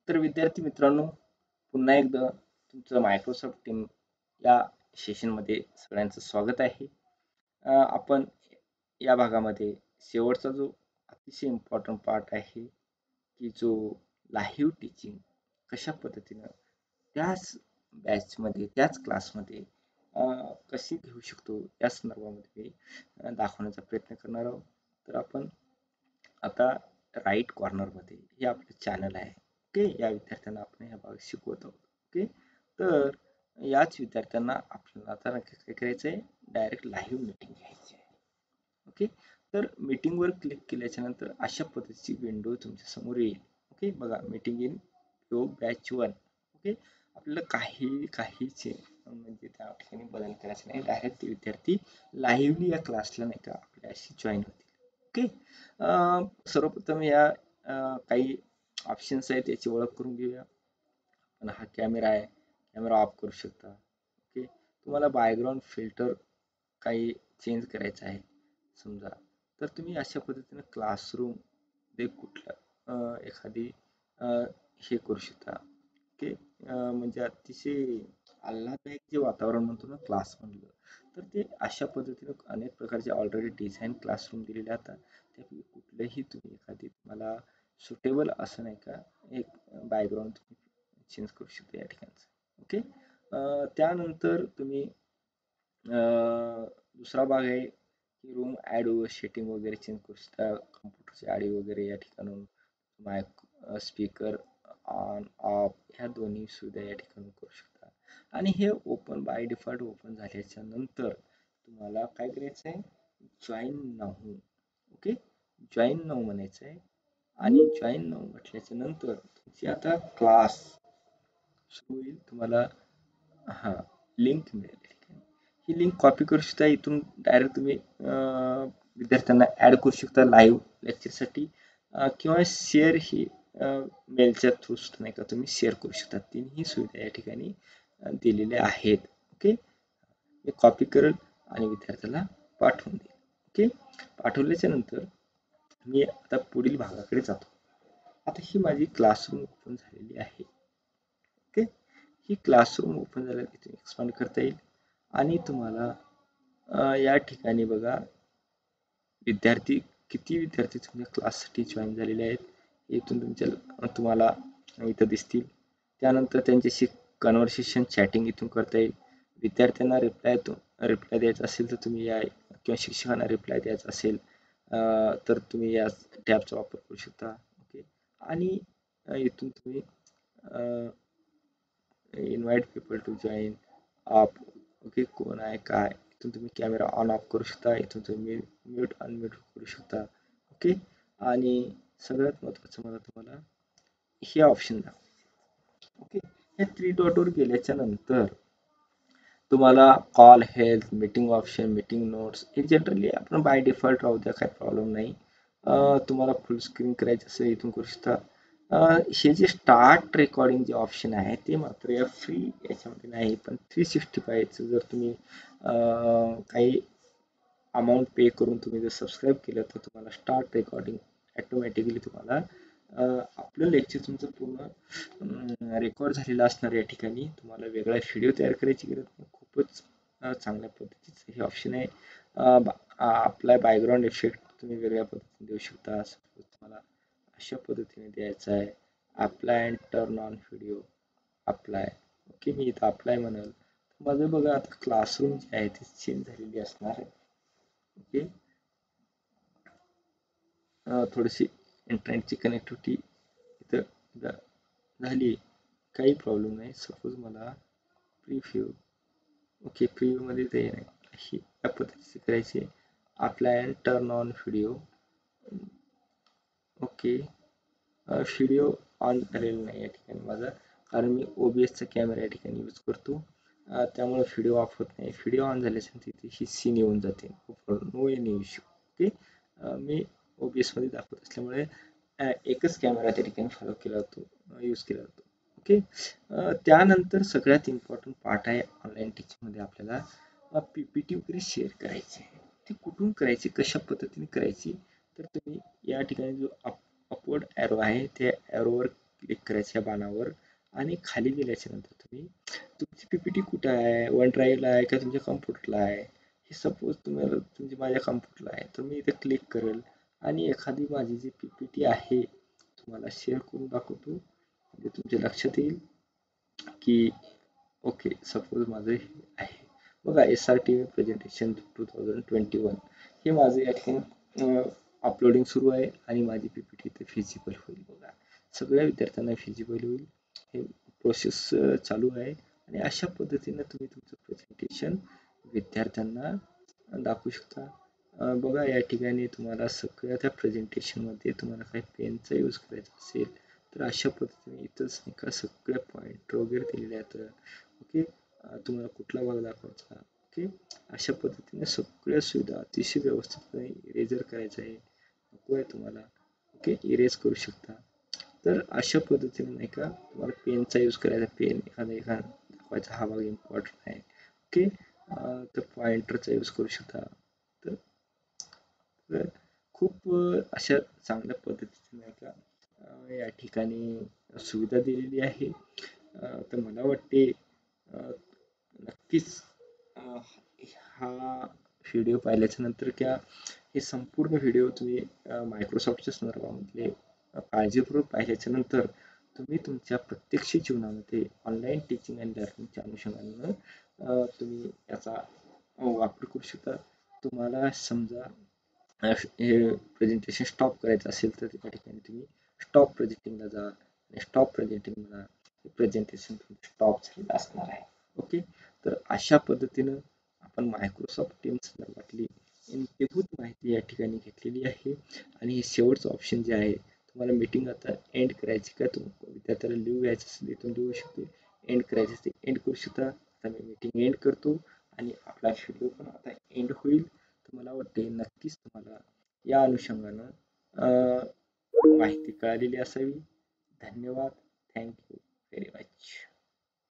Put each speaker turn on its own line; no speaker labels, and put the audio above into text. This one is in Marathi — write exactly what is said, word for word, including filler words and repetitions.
तर विद्यार्थी मित्रांनो, पुन्हा एकदा तुमचं मायक्रोसॉफ्ट टीम या सेशनमध्ये सगळ्यांचं स्वागत आहे. अ, आपण या भागामध्ये शेवटचा जो अतिशय इम्पॉर्टंट पार्ट आहे, की जो लाईव्ह टीचिंग कशा पद्धतीनं त्याच बॅचमध्ये त्याच क्लासमध्ये अ, कशी घेऊ शकतो या संदर्भामध्ये अ, दाखवण्याचा प्रयत्न करणार आहोत. तर आपण आता राईट कॉर्नरमध्ये हे आपलं चॅनल आहे. ओके, या विद्यार्थ्यांना आपण ह्या भाग शिकवत आहोत. ओके, तर याच विद्यार्थ्यांना आपल्याला आता नक्की काय करायचं आहे, डायरेक्ट लाईव्ह मीटिंग घ्यायची आहे. ओके, तर मीटिंगवर क्लिक केल्याच्या नंतर अशा पद्धतीची विंडो तुमच्या समोर येईल. ओके, बघा meeting in yoga batch one. Okay, आपल्याला काही काहीच म्हणजे त्या ठिकाणी बदल करायचे नाही, डायरेक्ट ते विद्यार्थी लाईव्हली या क्लासला नाही का आपल्याशी जॉईन होतील. ओके, सर्वप्रथम या अ, काही ऑप्शन्स आहेत याची ओळख करून घेऊया. पण हा कॅमेरा आहे, कॅमेरा ऑफ करू शकता. ओके, तुम्हाला बॅकग्राऊंड फिल्टर काही चेंज करायचं आहे समजा, तर तुम्ही अशा पद्धतीने क्लासरूम ते कुठलं अ, एखादी अ, हे करू शकता. ओके, म्हणजे अतिशय आल्हाददायक जे वातावरण म्हणतो ना क्लास म्हणलं, तर ते अशा पद्धतीने अनेक प्रकारचे ऑलरेडी डिझाईन क्लासरूम दिलेले असतात. त्यापैकी कुठलंही तुम्ही एखादी तुम्हाला सुटेबल असं नाही का एक बॅकग्राऊंड तुम्ही चेंज करू शकता या ठिकाणचं. ओके, त्यानंतर तुम्ही दुसरा भाग आहे की रूम ॲड सेटिंग वगैरे चेंज करू शकता. कम्प्युटरची आडी वगैरे या ठिकाणून मायक स्पीकर ऑन ऑफ ह्या दोन्ही सुविधा या ठिकाणी करू शकता. आणि हे ओपन बाय डिफॉल्ट ओपन झाल्याच्या नंतर तुम्हाला काय करायचं आहे, join now. Okay, join now म्हणायचं आहे. आणि जॉईन नाऊ म्हटल्याच्या नंतर तुमची आता क्लास सुरू होईल. तुम्हाला हा लिंक मिळेल. ही लिंक कॉपी करू शकता. इथून डायरेक्ट तुम्ही विद्यार्थ्यांना ऍड करू शकता लाईव्ह लेक्चरसाठी, किंवा शेअर ही मेलच्या थ्रू नाही का तुम्ही शेअर करू शकता. तीनही सुविधा या ठिकाणी दिलेल्या आहेत. ओके, मी कॉपी करेल आणि विद्यार्थ्याला पाठवून देईल. ओके, पाठवल्याच्या नंतर मी आता पुढील भागाकडे जातो. आता ही माझी क्लासरूम ओपन झालेली आहे. ओके, ही क्लासरूम ओपन झाल्यावर इथे एक्सपांड करता येईल. आणि तुम्हाला या ठिकाणी बघा विद्यार्थी किती विद्यार्थी तुमच्या क्लाससाठी जॉईन झालेले आहेत इथून तुमच्या तुम्हाला इथं दिसतील. त्यानंतर त्यांच्याशी कन्व्हर्सेशन चॅटिंग इथून करता येईल. विद्यार्थ्यांना रिप्लाय रिप्लाय द्यायचा असेल तर तुम्ही या, किंवा शिक्षकांना रिप्लाय द्यायचा असेल तर तुम्ही या टॅबचा वापर करू शकता. ओके, आणि इथून तुम्ही invite people to join app. Okay, कोण आहे काय, इथून तुम्ही कॅमेरा ऑन ऑफ करू शकता. इथून तुम्ही म्यूट अनम्यूट करू शकता. ओके, आणि सगळ्यात महत्त्वाचं मला तुम्हाला हे ऑप्शन दाखवायचे. ओके, या थ्री डॉटवर गेल्याच्या नंतर तुम्हाला call health meeting option meeting notes हे जनरली आपण बाय डिफॉल्ट राहू द्या, काही प्रॉब्लेम नाही. तुम्हाला फुल स्क्रीन करायचं असेल इथून करू शकता. हे जे स्टार्ट रेकॉर्डिंग जे ऑप्शन आहे ते मात्र या फ्री याच्यामध्ये नाही, पण थ्री सिक्स्टी फायचं जर तुम्ही काही अमाऊंट पे करून तुम्ही जर सबस्क्राईब केलं तर तुम्हाला स्टार्ट रेकॉर्डिंग ऑटोमॅटिकली तुम्हाला आपलं लेक्चर तुमचं पूर्ण रेकॉर्ड झालेलं असणार. या ठिकाणी तुम्हाला वेगळा व्हिडिओ तयार करायची गरज नाही. खूपच चांगल्या पद्धतीचं हे ऑप्शन आहे. आपला बॅकग्राऊंड इफेक्ट तुम्ही वेगळ्या पद्धतीने देऊ शकता. तुम्हाला अशा पद्धतीने द्यायचा आहे. Apply and turn on video apply. Okay, मी इथं अप्लाय म्हणाल. माझं बघा आता क्लासरूम जी आहे ती चेंज झालेली असणार आहे. ओके, थोडीशी इंटरनेटची कनेक्टिव्हिटी इथं झाली, काही प्रॉब्लेम नाही. सपोज मला प्रिव्ह्यू, ओके प्रिव्ह्यूमध्ये ते नाही ही या पद्धतीची करायची. Apply and turn on video. Okay, video on झालेला नाही या ठिकाणी माझा, कारण मी ओबीएसचा कॅमेरा या ठिकाणी यूज करतो. त्यामुळे व्हिडिओ ऑफ होत नाही. व्हिडिओ ऑन झाल्याच्या तिथे ही सीन येऊन जाते. No any issue. ओके, मी ओबीएसमध्ये दाखवत असल्यामुळे एकच कॅमेरा त्या ठिकाणी फॉलो केला जातो, यूज केला जातो. ओके, त्यानंतर सगळ्यात इम्पॉर्टंट पार्ट आहे ऑनलाईन टीचिंगमध्ये आपल्याला पीपीटी वगैरे शेअर करायची आहे. ती कुठून करायची, कशा पद्धतीने करायची, तर तुम्ही या ठिकाणी जो अपवर्ड ॲरो आहे त्या ॲरोवर क्लिक करायचं या बाणावर आणि खाली गेल्याच्या नंतर तुम्ही तुमची पीपीटी कुठे आहे, वन ड्राईव्हला आहे का तुमच्या कम्प्युटरला आहे. हे सपोज तुम्हाला तुमची माझ्या कम्प्युटरला आहे तर मी इथे क्लिक करेल आणि एखादी माझी जी पीपीटी आहे तुम्हाला शेअर करून दाखवतो, म्हणजे तुमच्या लक्षात येईल की ओके सपोज माझं हे आहे बघा, S R T presentation two thousand twenty one हे माझं या ठिकाणी अपलोडिंग सुरू आहे आणि माझी पीपीटी इथे फिजिबल होईल. बघा सगळ्या विद्यार्थ्यांना फिजिबल होईल, हे प्रोसेस चालू आहे आणि अशा पद्धतीने तुम्ही तुमचं प्रेझेंटेशन विद्यार्थ्यांना दाखवू शकता. बघा या ठिकाणी तुम्हाला सगळ्या त्या प्रेझेंटेशनमध्ये तुम्हाला काही पेनचा यूज करायचा असेल तर अशा पद्धतीने इथंच नाही का सगळ्या पॉईंट वगैरे दिलेले आहेत. ओके, तुम्हाला कुठला भाग दाखवायचा, ओके अशा पद्धतीने सगळ्या सुविधा अतिशय व्यवस्थितपणे इरेजर करायचं आहे नको आहे तुम्हाला, ओके इरेज करू शकता. तर अशा पद्धतीने नाही का तुम्हाला पेनचा यूज करायचा, पेन एखादा एखादा दाखवायचा हा भाग इम्पॉर्टंट आहे, ओके तर पॉइंटरचा यूज करू शकता. तर तर खूप अशा चांगल्या पद्धतीने नाही का या ठिकाणी सुविधा दिलेली आहे. तर मला वाटते नक्कीच हा व्हिडिओ पाहिल्याच्या नंतर क्या हे संपूर्ण व्हिडिओ तुम्ही मायक्रोसॉफ्टच्या संदर्भामध्ये काळजीपूर्वक पाहिल्याच्या नंतर तुम्ही तुमच्या प्रत्यक्ष जीवनामध्ये ऑनलाईन टीचिंग अँड लर्निंगच्या अनुषंगानं तुम्ही याचा वापर करू शकता. तुम्हाला समजा हे प्रेझेंटेशन स्टॉप करायचं असेल तर त्या ठिकाणी तुम्ही स्टॉप प्रेझेंटिंगला जा आणि स्टॉप प्रेझेंटिंगला प्रेझेंटेशन स्टॉप झालेलं असणार आहे. ओके, तर अशा पद्धतीनं आपण मायक्रोसॉफ्ट टीम संदर्भातली इनपुट माहिती या ठिकाणी घेतलेली आहे आणि हे शेवटचं ऑप्शन जे आहे तुम्हाला मीटिंग आता एंड करायची का, तुम्ही विद्यार्थ्याला लिहू घ्यायचं असेल इथून लिहू शकते, एंड करायचं असेल एंड करू शकता. आता मी मीटिंग एंड करतो आणि आपला व्हिडिओ पण आता एंड होईल. तर मला वाटते नक्कीच तुम्हाला या अनुषंगानं माहिती कळालेली असावी. धन्यवाद, थँक्यू व्हेरी मच.